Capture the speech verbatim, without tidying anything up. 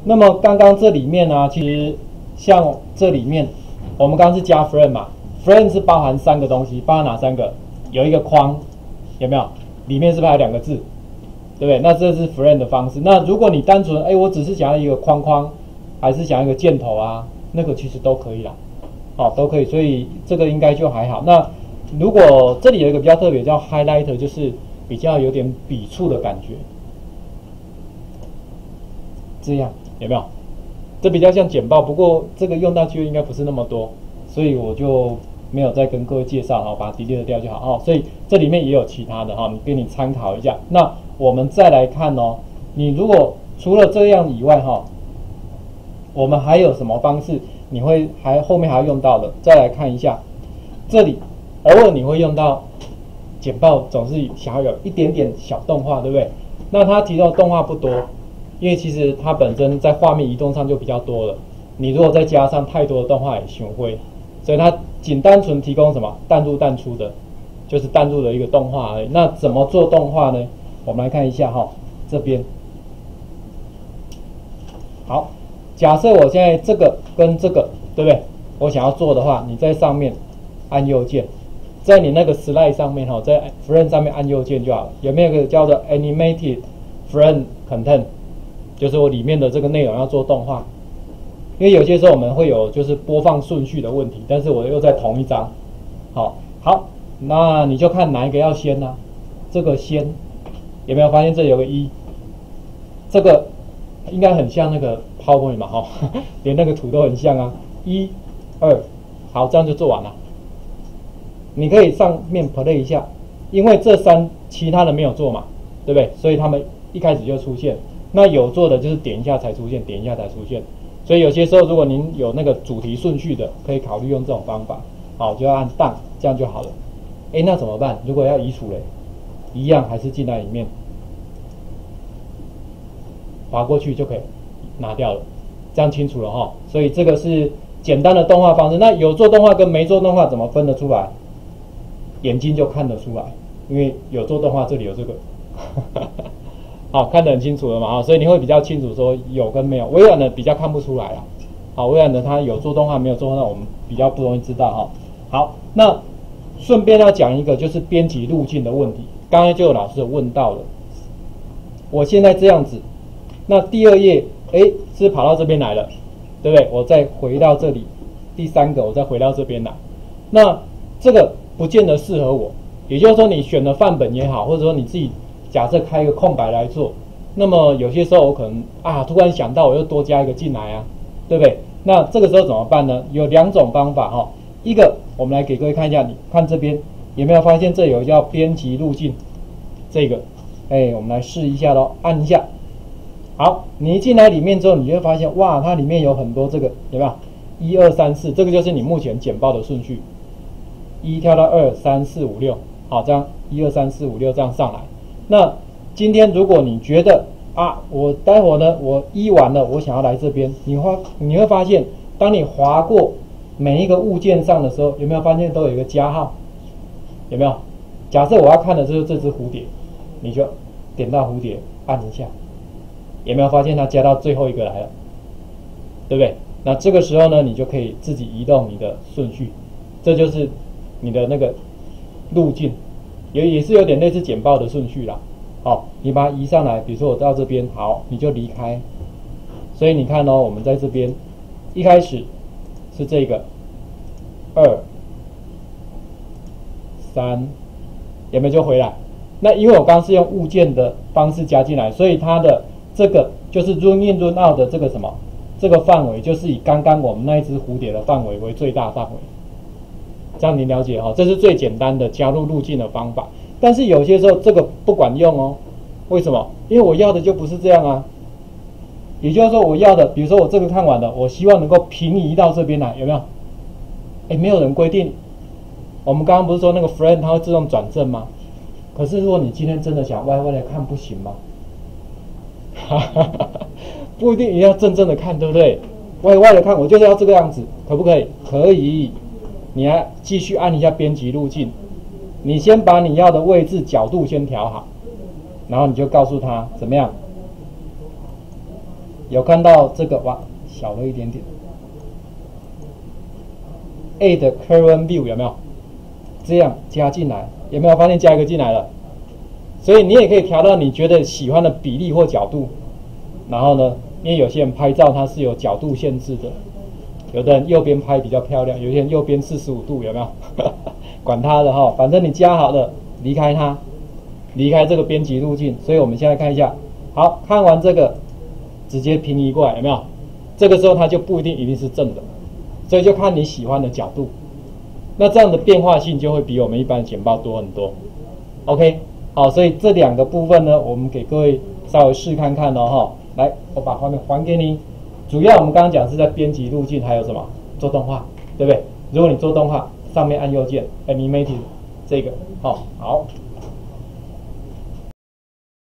那么刚刚这里面呢、啊，其实像这里面，我们刚刚是加 frame 嘛 ，frame 是包含三个东西，包含哪三个？有一个框，有没有？里面是不是还有两个字？对不对？那这是 frame 的方式。那如果你单纯，哎，我只是想要一个框框，还是想要一个箭头啊，那个其实都可以啦，好、哦，都可以。所以这个应该就还好。那如果这里有一个比较特别叫 highlighter， 就是比较有点笔触的感觉，这样有没有？这比较像简报，不过这个用到机会应该不是那么多，所以我就没有再跟各位介绍，好，把它 delete 掉就好哦。所以这里面也有其他的哈，你给你参考一下。那我们再来看哦，你如果除了这样以外哈，我们还有什么方式？你会还后面还要用到的？再来看一下，这里偶尔你会用到简报，总是想要有一点点小动画，对不对？那它提到动画不多。因为其实它本身在画面移动上就比较多了，你如果再加上太多的动画也行会，所以它仅单纯提供什么淡入淡出的，就是淡入的一个动画而已。那怎么做动画呢？我们来看一下哈，这边。好，假设我现在这个跟这个，对不对？我想要做的话，你在上面按右键，在你那个 slide 上面哈，在 frame 上面按右键就好了。有没有一个叫做 animated frame content？就是我里面的这个内容要做动画，因为有些时候我们会有就是播放顺序的问题，但是我又在同一张，好，好，那你就看哪一个要先呢、啊？这个先，有没有发现这有个一？这个应该很像那个 PowerPoint 嘛，哈、哦，连那个图都很像啊。一、二，好，这样就做完了。你可以上面 play 一下，因为这三其他的没有做嘛，对不对？所以他们一开始就出现。那有做的就是点一下才出现，点一下才出现，所以有些时候如果您有那个主题顺序的，可以考虑用这种方法，好，就要按 done， 这样就好了。哎，那怎么办？如果要移除嘞，一样还是进来里面，滑过去就可以拿掉了，这样清楚了哈。所以这个是简单的动画方式。那有做动画跟没做动画怎么分得出来？眼睛就看得出来，因为有做动画这里有这个。好，看得很清楚了嘛，所以你会比较清楚说有跟没有。微软的比较看不出来啦，好，微软的它有做动画没有做动画，我们比较不容易知道哈。好，那顺便要讲一个就是编辑路径的问题，刚才就有老师有问到了。我现在这样子，那第二页，哎，是跑到这边来了，对不对？我再回到这里，第三个我再回到这边来，那这个不见得适合我，也就是说你选的范本也好，或者说你自己。假设开一个空白来做，那么有些时候我可能啊突然想到我又多加一个进来啊，对不对？那这个时候怎么办呢？有两种方法哈、哦。一个我们来给各位看一下，你看这边有没有发现这有叫编辑路径？这个，哎，我们来试一下咯，按一下。好，你一进来里面之后，你就会发现哇，它里面有很多这个有没有？一二三四，这个就是你目前简报的顺序。一跳到二三四五六，好，这样一二三四五六这样上来。那今天如果你觉得啊，我待会呢，我一完了，我想要来这边，你会你会发现，当你划过每一个物件上的时候，有没有发现都有一个加号？有没有？假设我要看的就是这只蝴蝶，你就点到蝴蝶，按一下，有没有发现它加到最后一个来了？对不对？那这个时候呢，你就可以自己移动你的顺序，这就是你的那个路径。也也是有点类似简报的顺序啦，好，你把它移上来，比如说我到这边，好，你就离开。所以你看哦，我们在这边一开始是这个二三，有没有就回来？那因为我刚刚是用物件的方式加进来，所以它的这个就是 run in run out 的这个什么，这个范围就是以刚刚我们那一只蝴蝶的范围为最大范围。这样你了解哈，这是最简单的加入路径的方法。但是有些时候这个不管用哦，为什么？因为我要的就不是这样啊。也就是说，我要的，比如说我这个看完了，我希望能够平移到这边来，有没有？哎，没有人规定。我们刚刚不是说那个 frame 它会自动转正吗？可是如果你今天真的想歪歪的看，不行吗？不一定一定要正正的看，对不对？歪歪的看，我就是要这个样子，可不可以？可以。你来继续按一下编辑路径，你先把你要的位置角度先调好，然后你就告诉他怎么样。 有看到这个哇，小了一点点。Add current view 有没有？这样加进来，有没有发现加一个进来了？所以你也可以调到你觉得喜欢的比例或角度。然后呢，因为有些人拍照它是有角度限制的，有的人右边拍比较漂亮，有些人右边四十五度，有没有？管它的哈，反正你加好了，离开它，离开这个编辑路径。所以我们现在看一下，好看完这个，直接平移过来，有没有？这个时候它就不一定一定是正的。所以就看你喜欢的角度，那这样的变化性就会比我们一般的简报多很多。OK， 好，所以这两个部分呢，我们给各位稍微试看看哦哈。来，我把画面还给你。主要我们刚刚讲是在编辑路径，还有什么做动画，对不对？如果你做动画，上面按右键 Animated 这个，好，好。